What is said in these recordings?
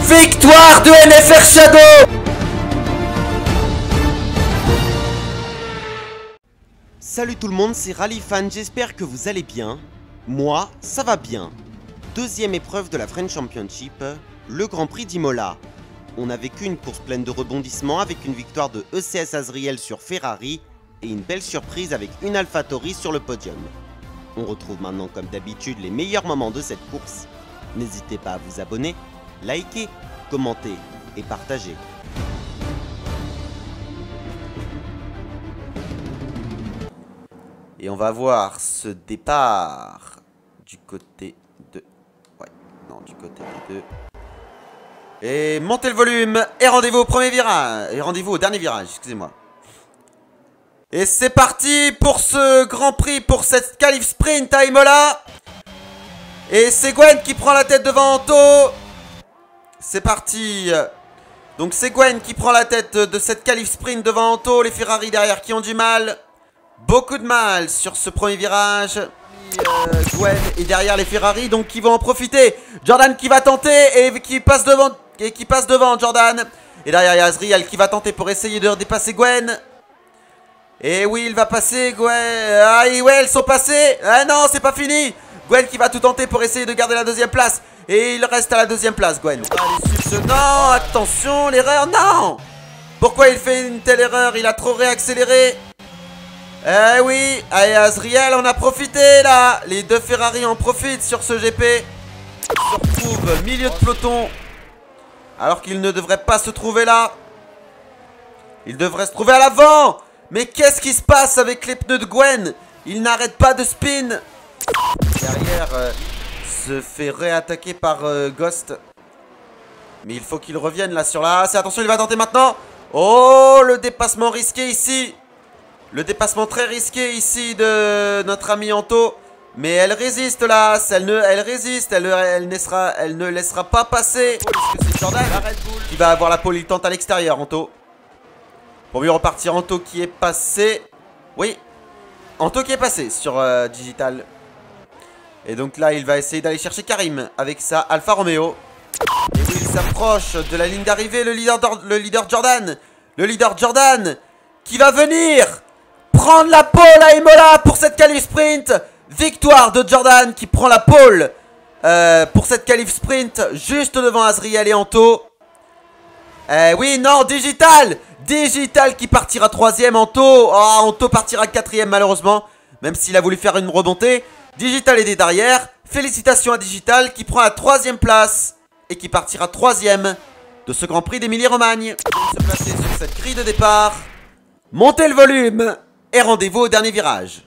Victoire de NFR Shadow. Salut tout le monde, c'est Rallyfan, j'espère que vous allez bien. Moi, ça va bien. Deuxième épreuve de la French Championship, le Grand Prix d'Imola. On a vécu une course pleine de rebondissements avec une victoire de ECS Azriel sur Ferrari et une belle surprise avec une AlphaTauri sur le podium. On retrouve maintenant comme d'habitude les meilleurs moments de cette course. N'hésitez pas à vous abonner, liker, commenter et partager. Et on va voir ce départ du côté de... Ouais, non, du côté des deux. Et montez le volume et rendez-vous au premier virage. Et rendez-vous au dernier virage, excusez-moi. Et c'est parti pour ce Grand Prix, pour cette qualif sprint à Imola. Et c'est Gwen qui prend la tête devant Anto. C'est parti. Donc c'est Gwen qui prend la tête de cette qualif sprint devant Anto. Les Ferrari derrière qui ont du mal. Beaucoup de mal sur ce premier virage. Gwen est derrière les Ferrari, donc qui vont en profiter. Jordan qui va tenter et qui passe devant Jordan. Et derrière il y a Azriel qui va tenter pour essayer de dépasser Gwen. Et oui, il va passer Gwen. Ah ouais, elles sont passées. Ah non, c'est pas fini. Gwen qui va tout tenter pour essayer de garder la deuxième place. Et il reste à la deuxième place, Gwen. Non, attention, l'erreur, non. Pourquoi il fait une telle erreur? Il a trop réaccéléré. Eh oui, allez Azriel, on a profité là. Les deux Ferrari en profitent sur ce GP. Il se retrouve milieu de peloton. Alors qu'il ne devrait pas se trouver là. Il devrait se trouver à l'avant. Mais qu'est-ce qui se passe avec les pneus de Gwen? Il n'arrête pas de spin. Derrière, se fait réattaquer par Ghost. Mais il faut qu'il revienne là sur la... Attention, il va tenter maintenant. Oh, le dépassement risqué ici. Le dépassement très risqué ici de notre ami Anto. Mais elle résiste là. Elle résiste. Elle ne laissera pas passer. C'est Jordan qui va avoir la pole. Il tente à l'extérieur, Anto. Pour mieux repartir, Anto qui est passé. Oui. Anto qui est passé sur Digital. Et donc là, il va essayer d'aller chercher Karim avec sa Alfa Romeo. Et oui, il s'approche de la ligne d'arrivée. Le leader Jordan. Le leader Jordan qui va venir prendre la pole à Imola pour cette qualif sprint. Victoire de Jordan qui prend la pole pour cette qualif sprint juste devant Azriel et Anto. Oui, non, Digital qui partira troisième. Anto partira quatrième malheureusement. Même s'il a voulu faire une remontée. Digital est derrière. Félicitations à Digital qui prend la troisième place et qui partira troisième de ce Grand Prix d'Émilie-Romagne. Se placer sur cette grille de départ. Montez le volume et rendez-vous au dernier virage.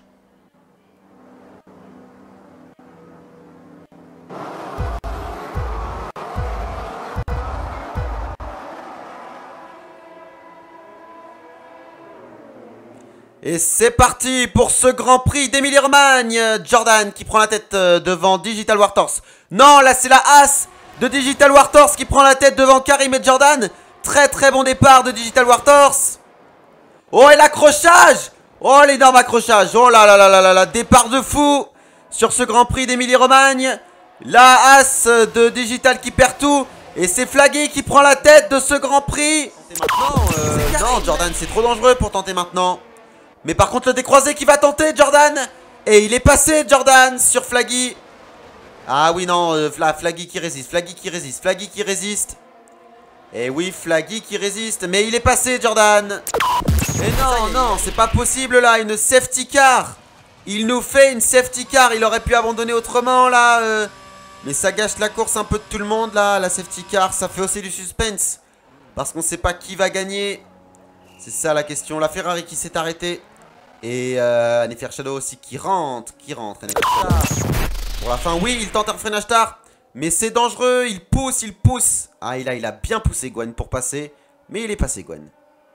Et c'est parti pour ce Grand Prix d'Émilie-Romagne. Jordan qui prend la tête devant Digital Warthorse. Non, là c'est la As de Digital Warthorse qui prend la tête devant Karim et Jordan. Très très bon départ de Digital Warthorse. Oh, et l'accrochage. Oh, l'énorme accrochage. Oh là là là là là là. Départ de fou sur ce Grand Prix d'Émilie-Romagne. La As de Digital qui perd tout. Et c'est Flaggy qui prend la tête de ce Grand Prix. Non, Jordan, c'est trop dangereux pour tenter maintenant. Mais par contre, le décroisé qui va tenter, Jordan. Et il est passé, Jordan, sur Flaggy. Ah oui, non, Flaggy qui résiste. Flaggy qui résiste. Flaggy qui résiste. Et oui, Flaggy qui résiste. Mais il est passé, Jordan. Mais non, non, c'est pas possible là. Une safety car. Il nous fait une safety car. Il aurait pu abandonner autrement là. Mais ça gâche la course un peu de tout le monde là. La safety car, ça fait aussi du suspense. Parce qu'on sait pas qui va gagner. C'est ça la question. La Ferrari qui s'est arrêtée. Et NFR Shadow aussi qui rentre. Pour la fin, oui, il tente un freinage tard. Mais c'est dangereux. Il pousse, il pousse. Ah, il a bien poussé Gwen pour passer. Mais il est passé Gwen.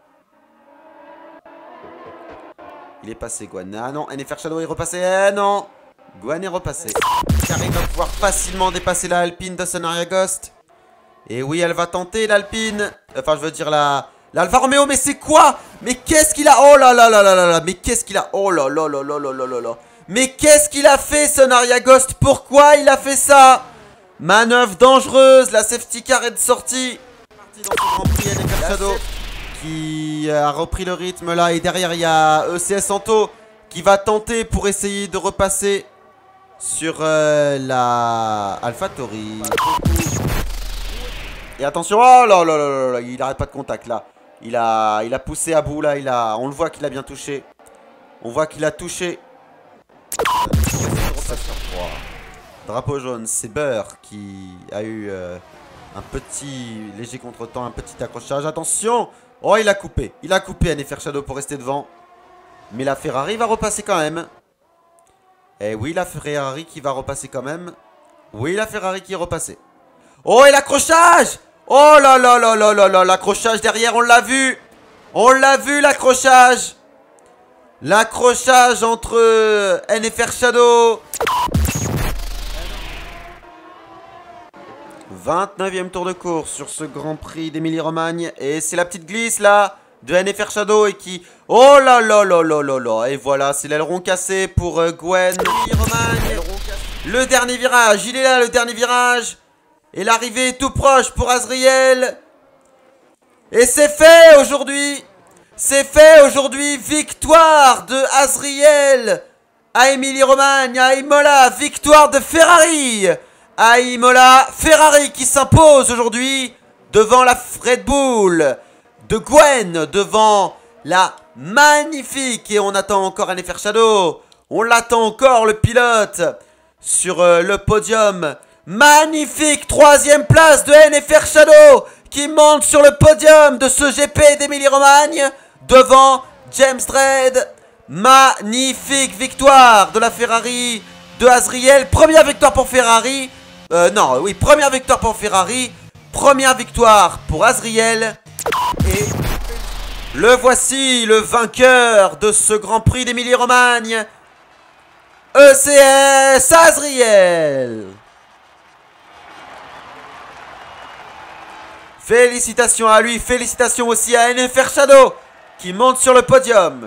Il est passé Gwen. Ah non, NFR Shadow est repassé. Eh non. Gwen est repassé. Karim va pouvoir facilement dépasser la Alpine de Sonaria Ghost. Et oui, elle va tenter l'Alpine. Enfin, je veux dire l'Alfa Romeo, mais c'est quoi? Mais qu'est-ce qu'il a? Oh là là là là là là. Mais qu'est-ce qu'il a? Oh là là là là là là là là. Mais qu'est-ce qu'il a fait, Sonaria Ghost? Pourquoi il a fait ça? Manœuvre dangereuse, la safety car est sortie. Parti dans ce Grand Prix NFR Shadow qui a repris le rythme là. Et derrière, il y a ECS Santo qui va tenter pour essayer de repasser sur la AlphaTauri. Et attention, oh là là là là, il n'arrête pas de contact là. Il a poussé à bout là, on le voit qu'il a bien touché. On voit qu'il a touché. Drapeau jaune, c'est Beurre qui a eu un petit léger contretemps, un petit accrochage. Attention! Oh, il a coupé NFR Shadow pour rester devant. Mais la Ferrari va repasser quand même. Et oui, la Ferrari qui va repasser quand même. Oui, la Ferrari qui est repassée. Oh, et l'accrochage! Oh là là là là là là, l'accrochage derrière, on l'a vu! On l'a vu, l'accrochage! L'accrochage entre NFR Shadow. 29e tour de course sur ce Grand Prix d'Émilie-Romagne. Et c'est la petite glisse là de NFR Shadow et qui... Oh là là là là là là. Et voilà, c'est l'aileron cassé pour Gwen. Émilie-Romagne. Le dernier virage, il est là le dernier virage. Et l'arrivée est tout proche pour Azriel. Et c'est fait aujourd'hui. C'est fait aujourd'hui. Victoire de Azriel à Émilie-Romagne, à Imola. Victoire de Ferrari à Imola. Ferrari qui s'impose aujourd'hui devant la Red Bull de Gwen, devant la magnifique. Et on attend encore NFR Shadow. On l'attend encore, le pilote, sur le podium. Magnifique 3e place de NFR Shadow qui monte sur le podium de ce GP d'Émilie-Romagne devant James Dredd. Magnifique victoire de la Ferrari de Azriel. Première victoire pour Ferrari. Première victoire pour Ferrari. Première victoire pour Azriel. Et le voici, le vainqueur de ce Grand Prix d'Émilie-Romagne. ECS Azriel. Félicitations à lui, félicitations aussi à NFR Shadow qui monte sur le podium.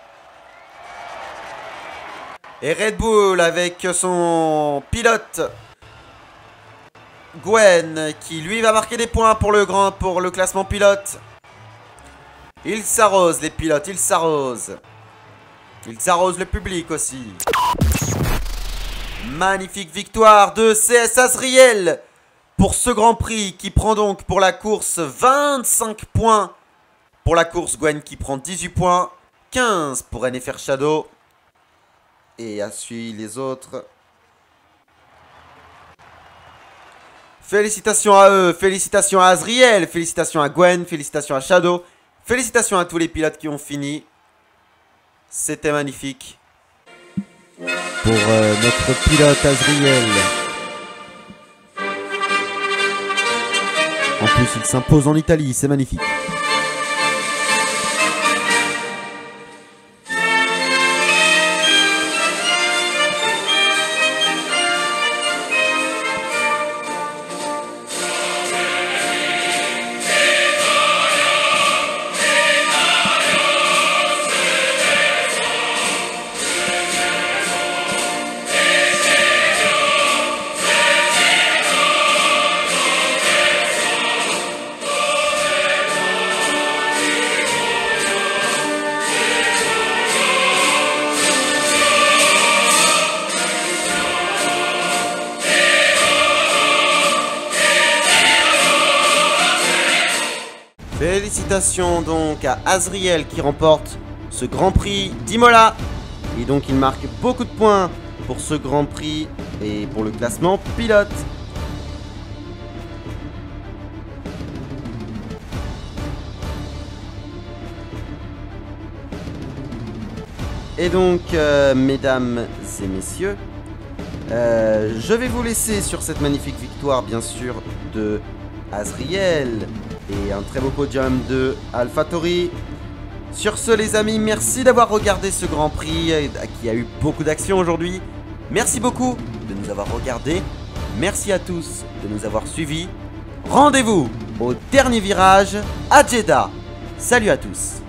Et Red Bull avec son pilote Gwen qui lui va marquer des points pour le classement pilote. Il s'arrose les pilotes, il s'arrose. Il s'arrose le public aussi. Magnifique victoire de CS Azriel pour ce Grand Prix qui prend donc pour la course 25 points. Pour la course, Gwen qui prend 18 points. 15 pour NFR Shadow. Et à suivre les autres. Félicitations à eux, félicitations à Azriel, félicitations à Gwen, félicitations à Shadow. Félicitations à tous les pilotes qui ont fini. C'était magnifique. Pour notre pilote Azriel. En plus, il s'impose en Italie, c'est magnifique. Félicitations donc à Azriel qui remporte ce Grand Prix d'Imola. Et donc il marque beaucoup de points pour ce Grand Prix et pour le classement pilote. Et donc, mesdames et messieurs, je vais vous laisser sur cette magnifique victoire, bien sûr, de Azriel. Et un très beau podium de AlphaTauri. Sur ce les amis, merci d'avoir regardé ce Grand Prix qui a eu beaucoup d'action aujourd'hui. Merci beaucoup de nous avoir regardés. Merci à tous de nous avoir suivis. Rendez-vous au dernier virage à Jeddah. Salut à tous.